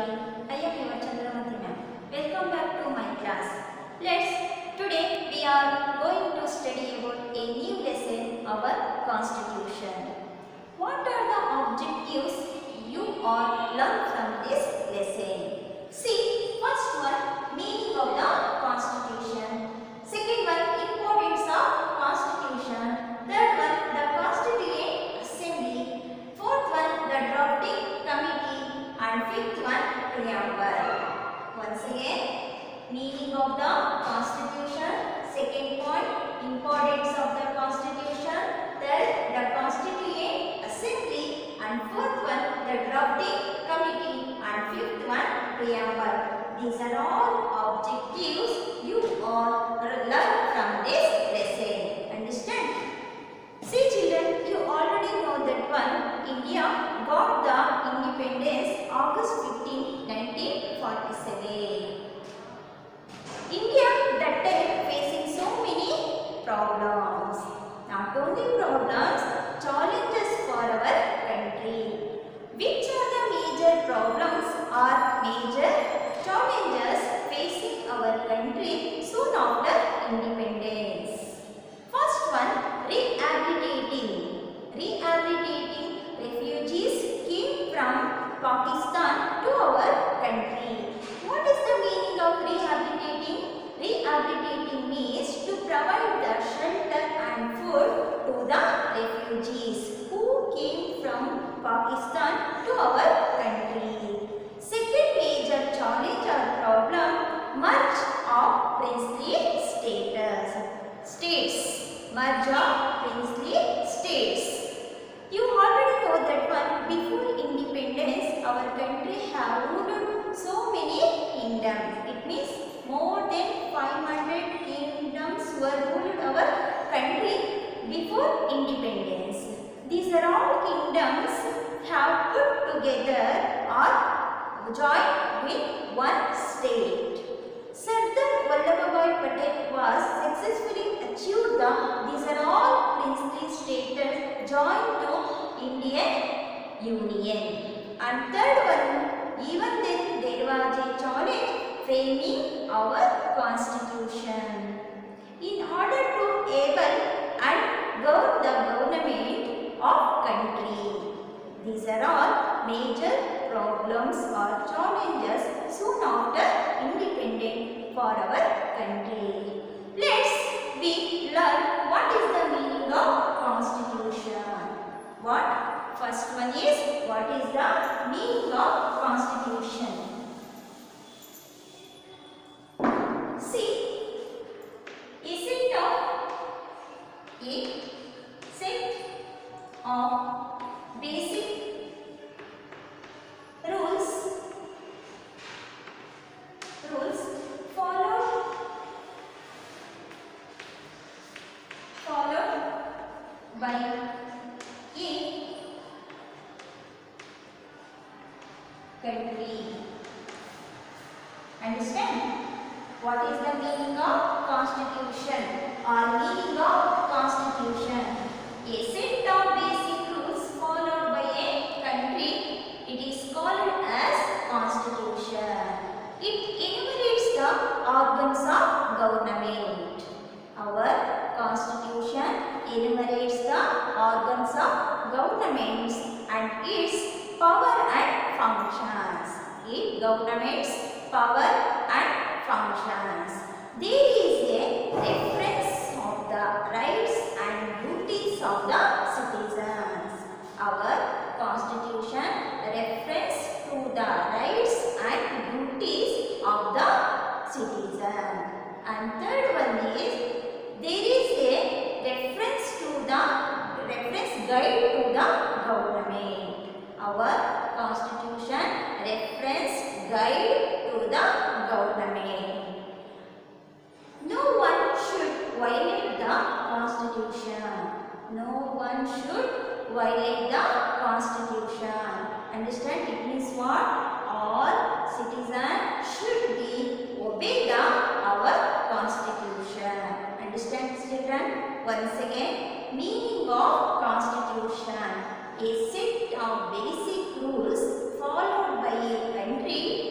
everyone. I am your Chandramati ma'am. Welcome back to my class. Today we are going to study about a new lesson, our Constitution. What are the objectives you all learn from this lesson? See, first one, meaning of the Constitution. Second one, importance of Constitution. Third one, the Constituent Assembly. Fourth one, the drafting committee. And fifth one, preamble. Once again, meaning of the Constitution. Second point, importance of the Constitution. Third, the Constituent Assembly. And fourth one, the drafting committee. And fifth one, preamble. These are all objectives you all learn from this lesson. Understand? See children, you already know that one, India got the independence August 15, 1947. India that time facing so many problems. Not only problems, challenges for our country. Which are the major problems or major challenges facing our country soon after independence? First one, rehabilitating. Rehabilitating refugees came from Pakistan to our country. What is the meaning of rehabilitating? Rehabilitating means to provide the shelter and food to the refugees who came from Pakistan to our country. Second major challenge or problem, merge of princely states. Merge of princely states. You already know that one, before independence, our country have ruled so many kingdoms. It means more than 500 kingdoms were ruled our country before independence. These are all kingdoms have put together or joined with one state. Sardar Vallabhbhai Patel was successfully achieved these are all princely states joined to Indian Union. And third one, even then there was a challenge framing our Constitution. In order to able and govern the government of country. These are all major problems or challenges soon after independence for our country. We learn what is the meaning of Constitution. What? First one is, what is the meaning of Constitution? See, a set of basic rules followed by a country. Understand? What is the meaning of Constitution or meaning of Constitution? A set of basic rules followed by a country. It is called as Constitution. It enumerates the organs of government. Our Constitution enumerates the organs of governments and its power and functions. It governs power and functions. There is a reference of the rights and duties of the citizens. Our Constitution refers to the rights and duties of the citizen. And third one is, there is a reference guide to the government. Our Constitution reference guide to the government. No one should violate the Constitution. No one should violate the Constitution. Understand? It means what? All citizens should be obey our Constitution. Understand children? Once again, meaning of Constitution. A set of basic rules followed by a country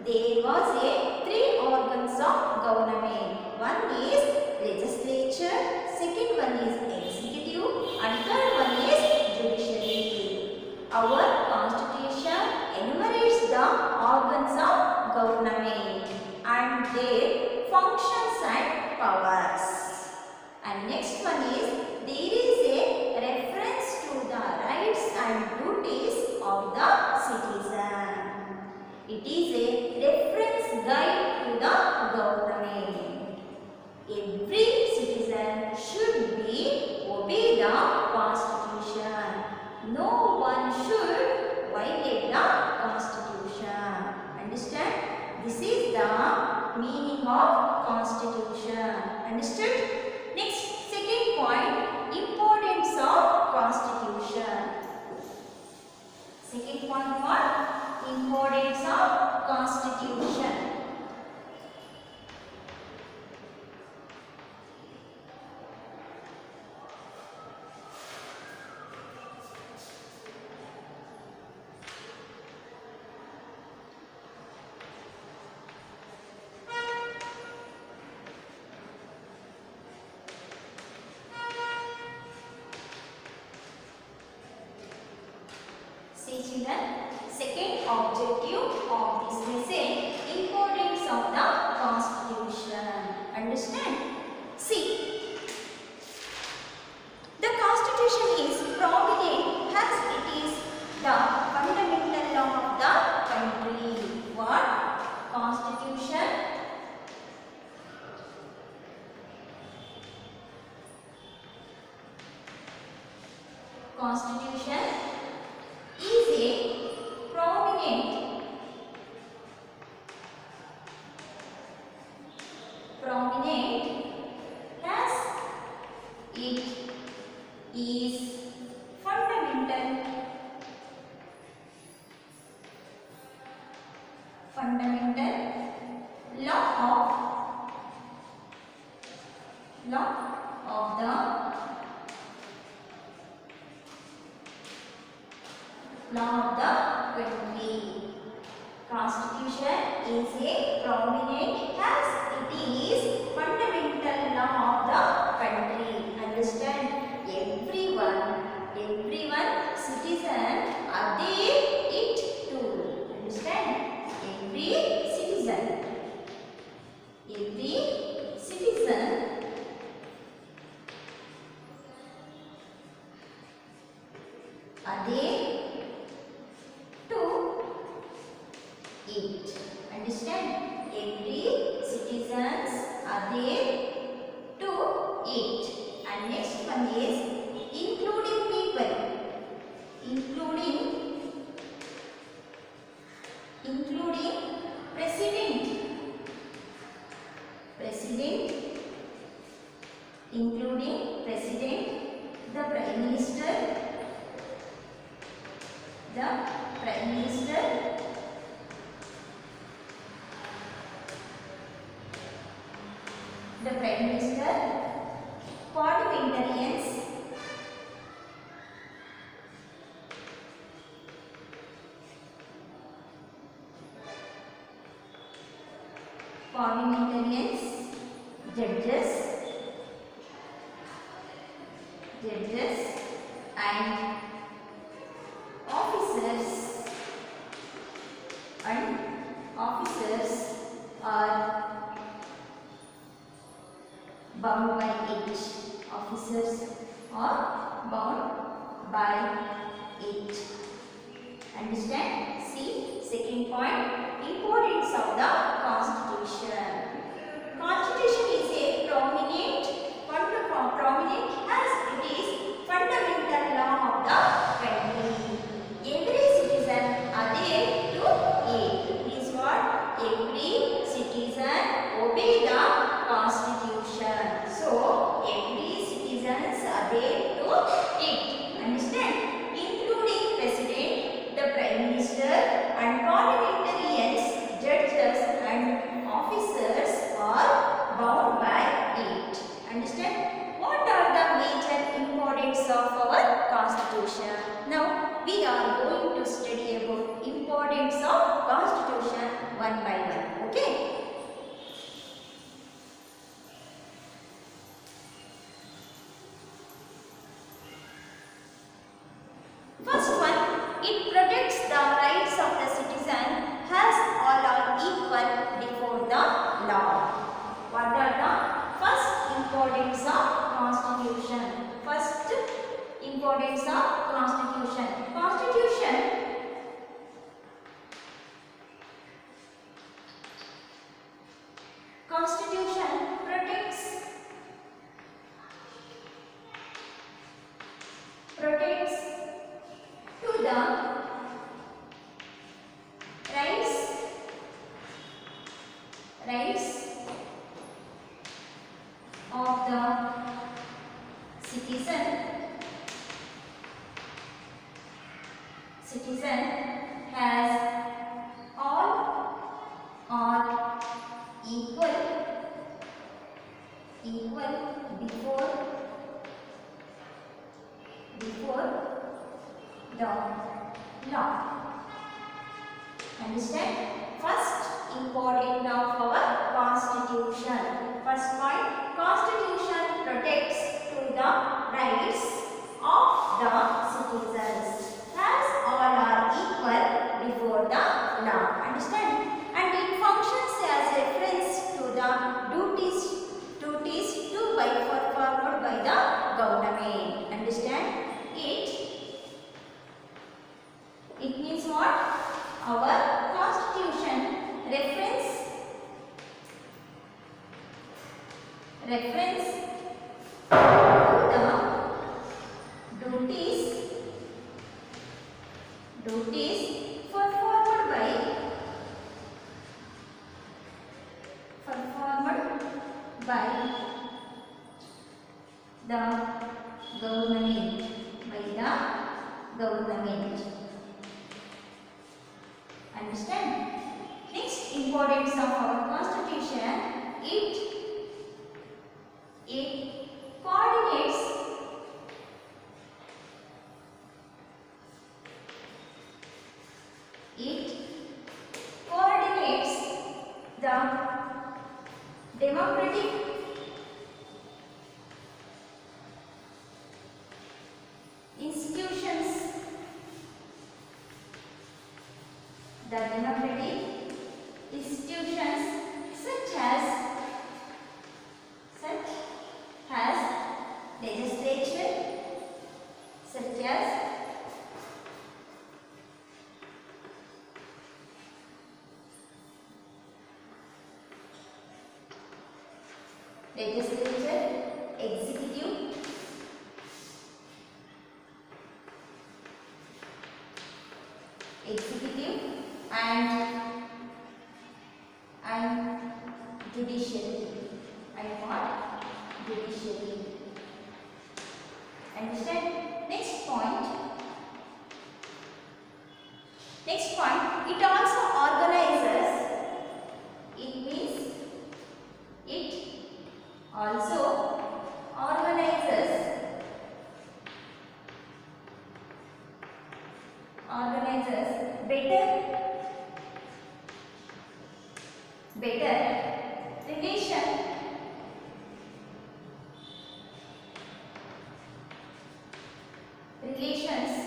there was a three organs of government. One is legislature, second one is executive, and third one is judiciary. Our constitution enumerates the organs of government and their functions and powers. And next one is there is a reference to the rights and duties of the citizen. It is a reference guide to the government. Every citizen should be obey the constitution. No one should violate the constitution. Understand? This is the meaning of constitution. Understood? Next, second point, importance of constitution. Second point, what? Importance of constitution. See children, second objective of this lesson, importance of the constitution. Understand? See, the constitution is prominent as it is the fundamental law of the country. What? Constitution. Constitution is a prominent as it is fundamental law of the country. Constitution is a prominent as it is fundamental law of the country. Understand? Everyone citizen adhere it to. Understand? Every citizen adhere to it. Understand? Every citizens adhere to it. And next one is including people. Including president, including president, the prime minister, parliamentarians, judges and officers are bound by it. Officers are bound by it. Understand? See, second point, importance of the constitution. Constitution is a prominent as it is fundamental law of the country. Every citizen adhere to it. Is what? Every citizen obey the constitution. So, every citizens adhere to it. Understand? Including president, the prime minister, and parliamentarians, judges, and officers are bound by it. Understand? What are the major importance of our constitution? Now, we are going to study about importance of constitution one by one. importance of Constitution. Constitution protects to the rights of the citizen has all are equal before the law. Understand? First important of our Constitution. First point, Constitution protects to the rights of the citizens as all are equal before the law. Understand? And it functions as reference to the duties to by performed by the government. Understand? It means what? Our Constitution reference to the duties performed by the government. Understand? Next importance of our Constitution, it coordinates the democratic institutions such as legislature, such as legislature, executive and judiciary. Judiciary. Understand? Next point, it also organizes. It means it also organizes better relations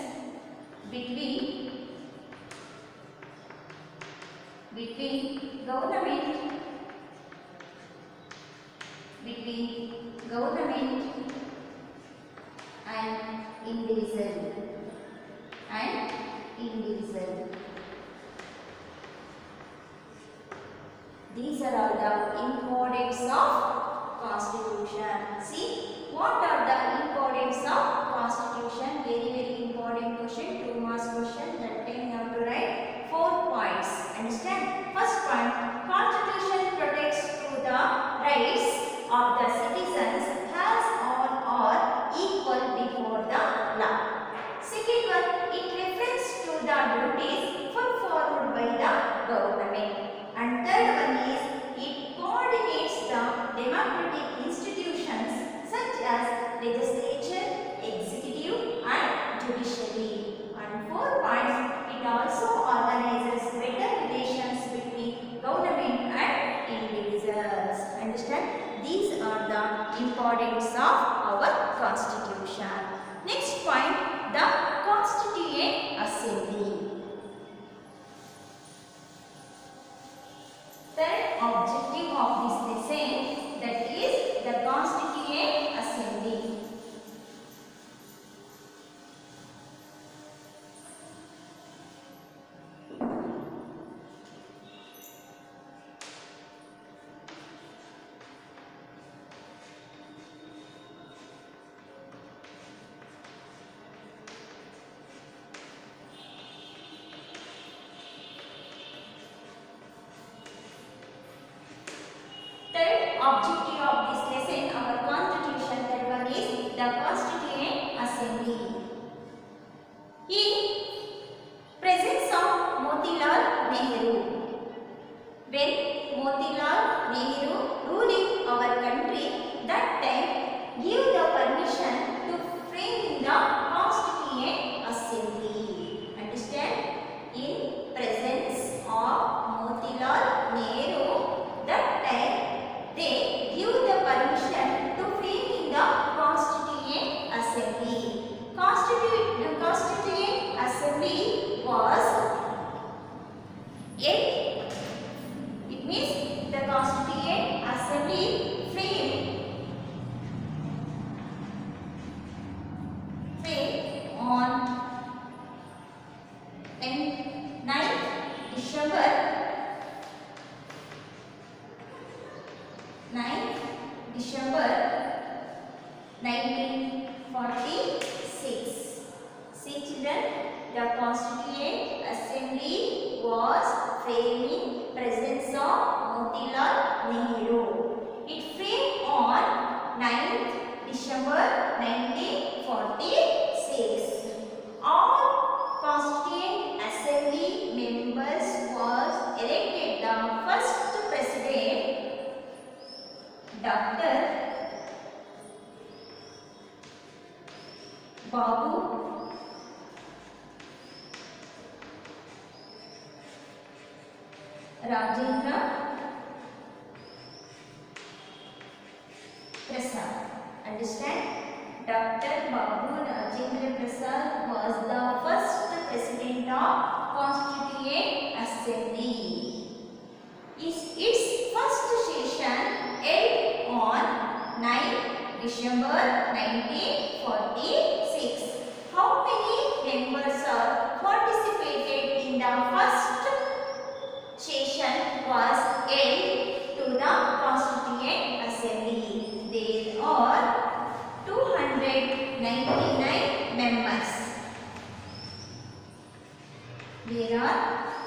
between government and individual. These are all the importance of Constitution. See, what are the importance of Constitution? Very important question, 2 marks question. That time you have to write 4 points. Understand? First point, Constitution protects to the rights of the citizens as all are equal before the law. Second one, it refers to the duties performed by the government. And third one is, it coordinates the democratic institutions such as legislature, executive and judiciary. And 4 points, it also organizes better relations between government and individuals. Understand? These are the importance of our Constitution. Next point, the Constituent Assembly. Third objective of this lesson, that is the Constituent Assembly. objective of this lesson, our constitution, that one is the Constituent Assembly. In presence of Motilal Nehru. When Motilal Nehru ruling our country, that time give the permission to frame the Constituent Assembly. Understand? In presence of Motilal Nehru, that time they give the permission to frame the Constituent Assembly. Constituent Assembly was it means the Constituent Assembly framed on 9th December 1946. See children, the Constituent Assembly was framed in presence of Motilal Nehru. It framed on 9th December 1946. All Constituent Assembly members was elected the first president, Dr. Babu Rajendra Prasad. Understand? Dr. Babu Rajendra Prasad was the first president of Constituent Assembly. Its first session held on 9th December 1946. How many members are participated in the first session was held to the Constituent Assembly? There are 299 members. There are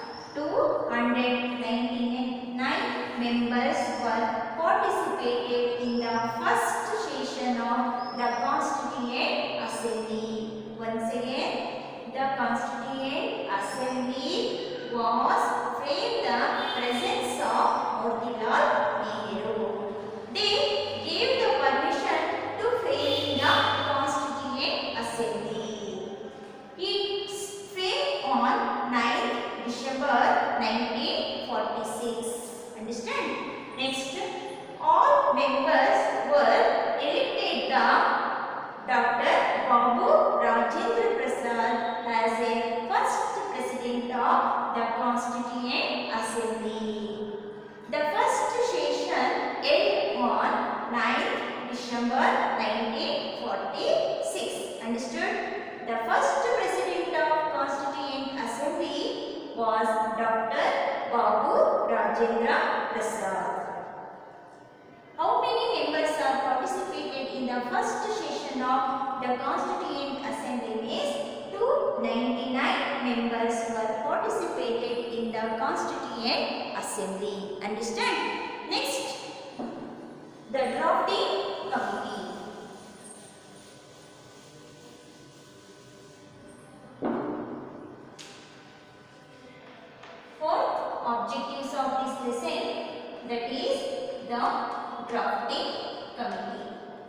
299 members were participated in the first session of the Constituent Assembly. Once again, the Constituent Assembly was framed in the presence of Motilal Nehru. They gave the permission to frame the Constituent Assembly. It framed on 9th December 1946. Understand? Next, all members were elected the Dr. Babu Rajendra Prasad as a first president of the Constituent Assembly. The first session held on 9th December 1946. Understood? The first president of Constituent Assembly was Dr. Babu Rajendra Prasad. How many members are participated in the first session of the Constituent Assembly? Means 299 members were participated in the Constituent Assembly. Understand? Next, the drafting committee. Fourth objectives of this lesson, that is the drafting committee.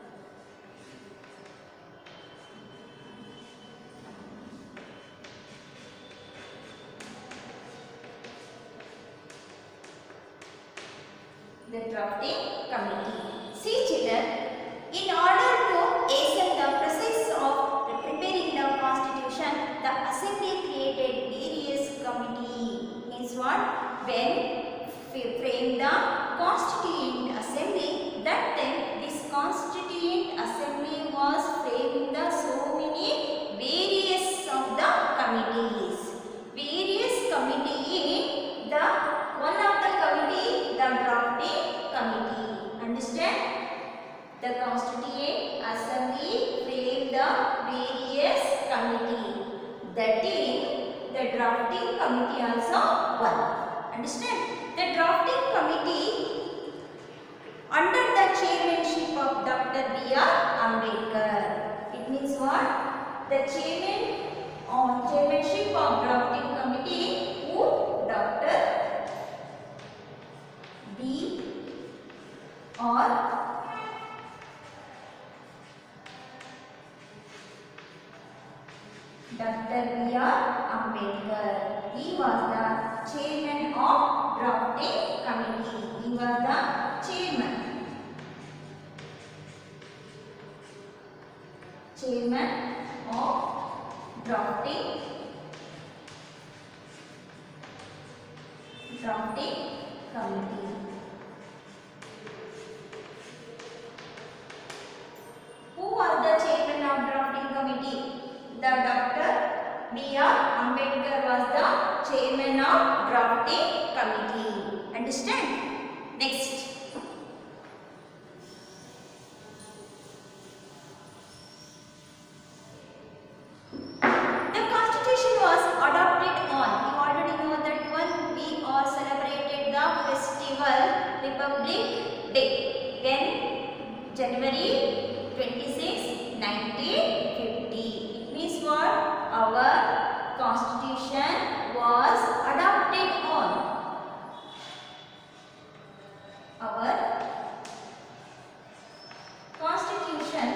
The drafting committee. See children, in order to hasten the process of preparing the constitution, the assembly created various committees. Means what? When we framed the Constituent Assembly, that time this Constituent Assembly was framed the so many various of the committees. Various committee, the one of the committee, the drafting committee. Understand? The Constituent Assembly framed the various committee. That is, the drafting committee also one. Understand? The drafting committee under or Dr. B.R. Ambedkar. He was the chairman of drafting committee. He was the chairman of drafting committee. Who was the chairman of drafting committee? The Dr. B.R. Ambedkar was the chairman of drafting committee. Understand? Next. The constitution was adopted on, you already know that one, we all celebrated the festival Republic Day. When? January 26, 1950. It means what? Our constitution was adopted on. Our constitution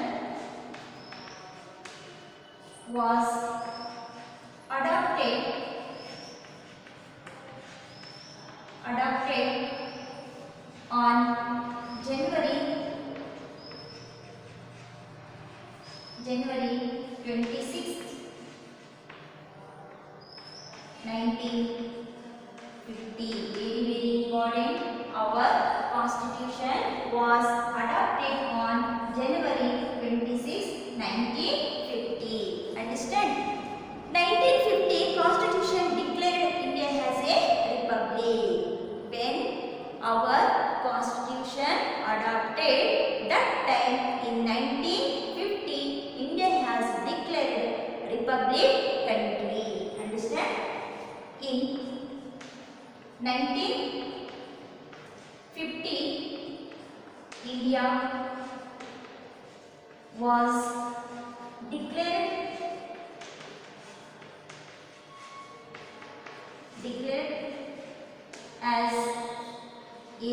was adopted on January 26th, 1950. Very important. Our constitution was adopted on January 26, 1950. Understand? 1950 constitution declared India as a republic. When our constitution adopted, that time in 1950 India has declared republic country. Understand? In 1950 India was declared as a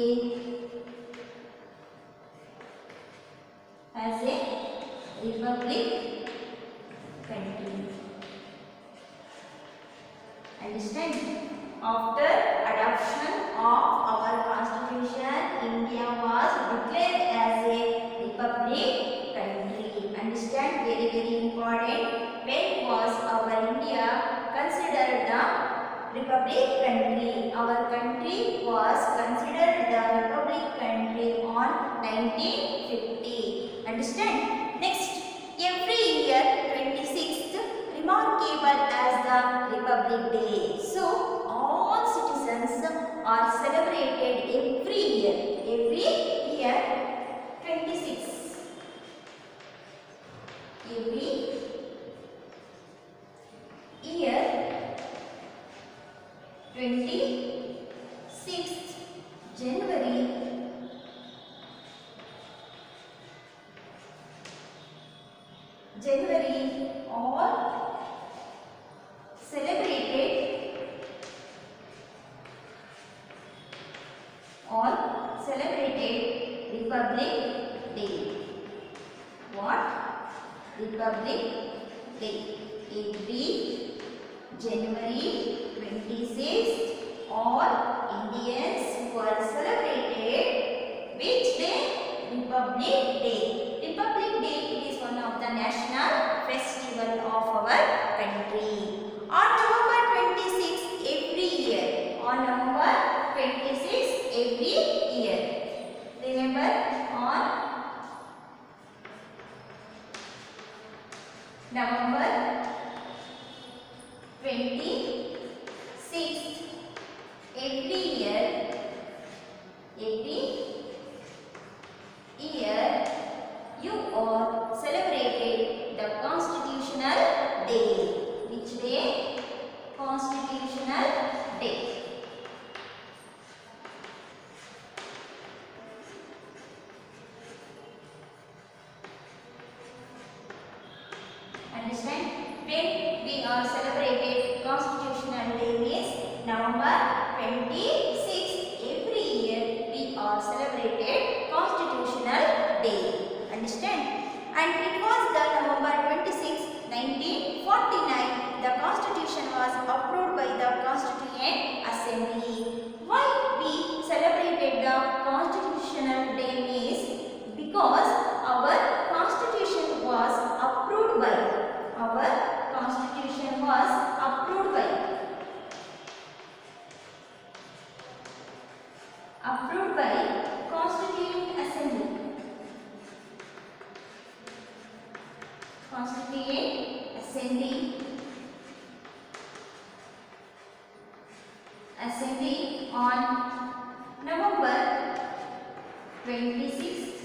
republic country. Understand? After adoption of our constitution, India was declared as a republic country. Understand? Very, very important. When was our India considered the republic country? Our country was considered the republic country on 1950. Understand? Next, every year 26th remarkable as the Republic Day. So all citizens are celebrated every year. Every year 26. Every year 26th January all celebrated Republic Day. What? Republic Day. Every January 26th all Indians were celebrated which day? Republic Day. Republic Day is one of the national festival of our country. On November 26th every year. On November 26th every year. Remember, on November 26th every year you all celebrated the Constitutional Day. Which day? Constitutional Day. Understand? When we are celebrated Constitutional Day means November 26th every year we are celebrated Constitutional the Constitutional Day is because our Constitution was approved by Constituent Assembly. Assembly on November 26,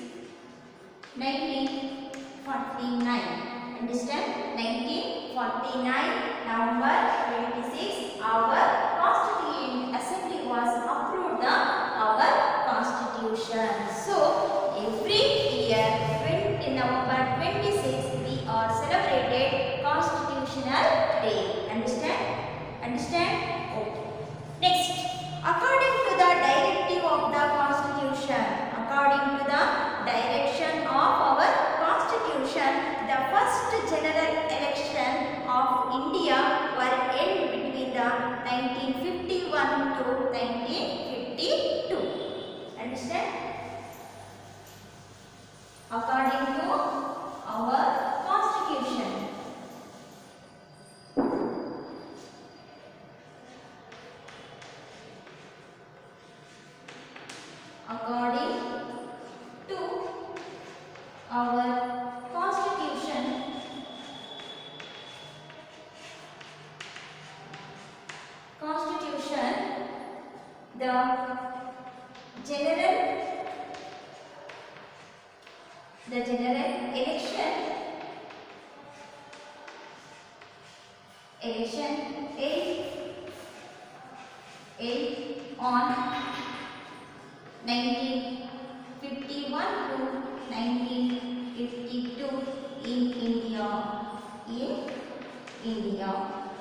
1949. Understand? 1949, November 26, our Constituent Assembly was approved our Constitution. So, every year, November 26, we are celebrated Constitutional Day. Understand? Understand? Okay. Next, according to the directive of the Constitution, according to the direction of our Constitution, the first general election of India were held between the 1951 to 1952. Understand? According to our Constitution. According to our Constitution, the general election held on 1951 to 1952 in India.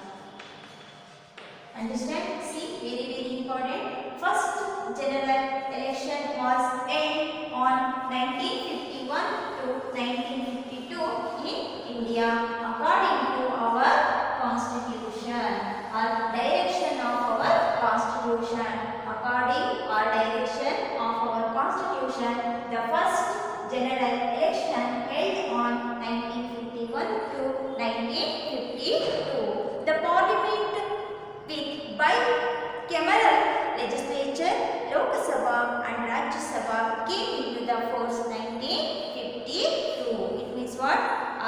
Understand? See, very important. First general election was held on 1951 to 1952 in India according to our Constitution or direction of our Constitution. According or direction of our Constitution, the first general election held on 1951 to 1952. The Parliament with bicameral legislature, Lok Sabha and Rajya Sabha came into the force 1952. It means what?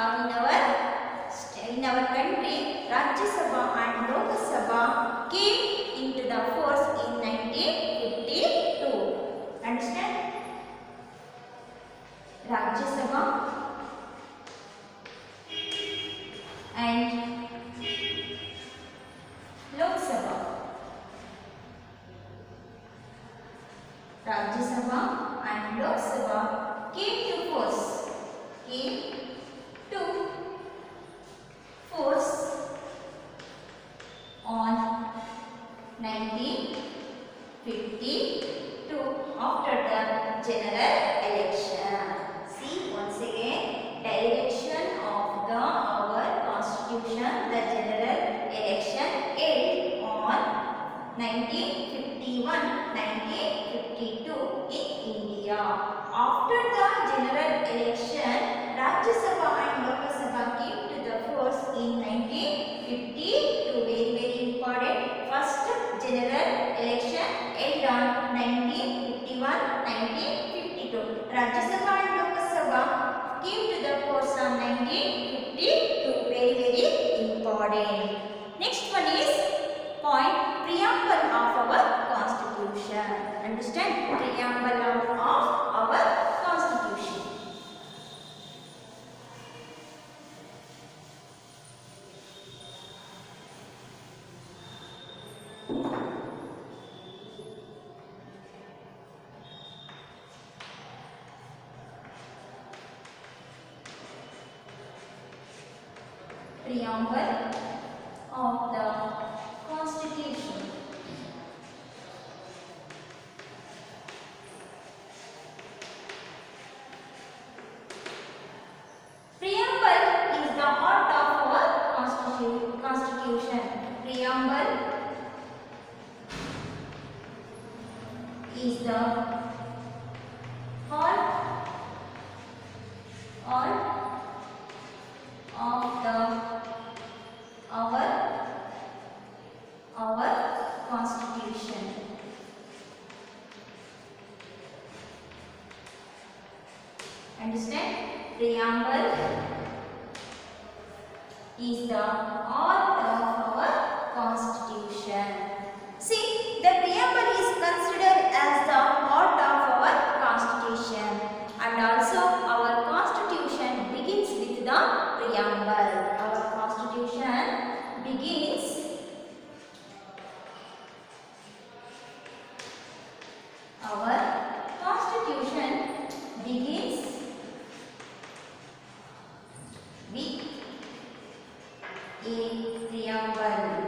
In our country, Rajya Sabha and Lok Sabha came into the force in 1952. Understand? Rajya Sabha and Lok Sabha. Rajya Sabha and Lok Sabha came to force on 1952 after the general election. See once again, direction of our Constitution, the general election held on 1951-1952 in India. After the general election, Rajya Sabha and Lok Sabha came to the force in 1952. Very important. First general election held on 1951-1952. Rajya Sabha and Lok Sabha came to the force on 1952. Very important. Next one is point preamble of our Constitution. Understand? Preamble of our Constitution. Preamble of the Constitution. Preamble is the heart of our Constitution. Preamble is the our Constitution. Understand? Preamble is the heart of our Constitution. See, the preamble is considered as the heart of our Constitution, and also our Constitution begins with the preamble. Our Constitution begins with a preamble.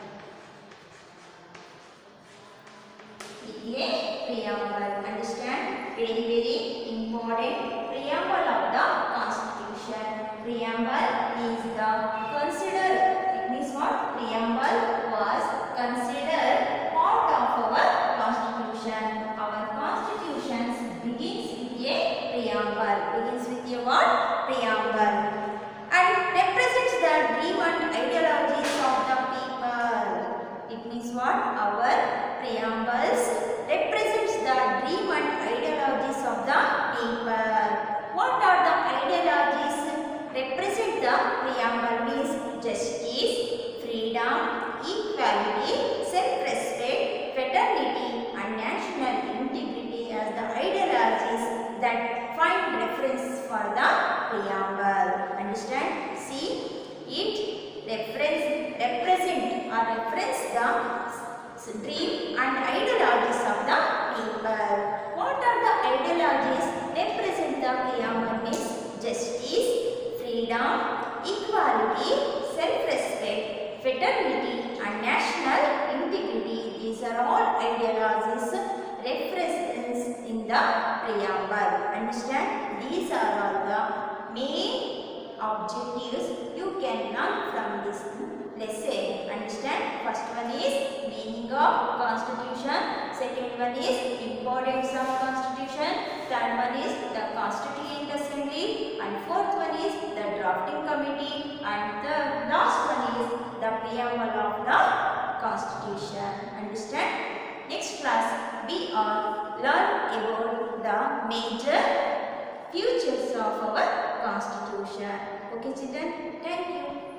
Understand? Very important. Preamble of the Constitution. Preamble is the considered. It means what? Preamble was considered part of our Constitution. Our Constitution begins with a preamble. Begins with a what? Preamble. And represents the dream and ideologies of the people. It means what? Our preambles represents the dream and ideologies of the people. What are the ideologies? Represent the preamble means justice, freedom, equality, self-respect, fraternity and national integrity as the ideologies that find reference for the preamble. Understand? See, it represent or reference the dream and ideologies of the people. What are the ideologies? Represent the preamble means justice, freedom, equality, self-respect, fraternity and national integrity. These are all ideologies referenced in the preamble. Understand? These are all the main objectives you can learn from this lesson. Understand? First one is meaning of Constitution. Second one is importance of Constitution. Third one is the Constituent Assembly. And fourth one is the drafting committee. And the last one is the preamble of the Constitution. Understand? Next class we are learn about the major features of our Constitution. Okay children, thank you.